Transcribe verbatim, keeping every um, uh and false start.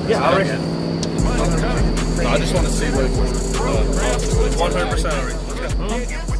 Yeah, I'll race. No, I just want to see like. Uh, one hundred percent. Let's go.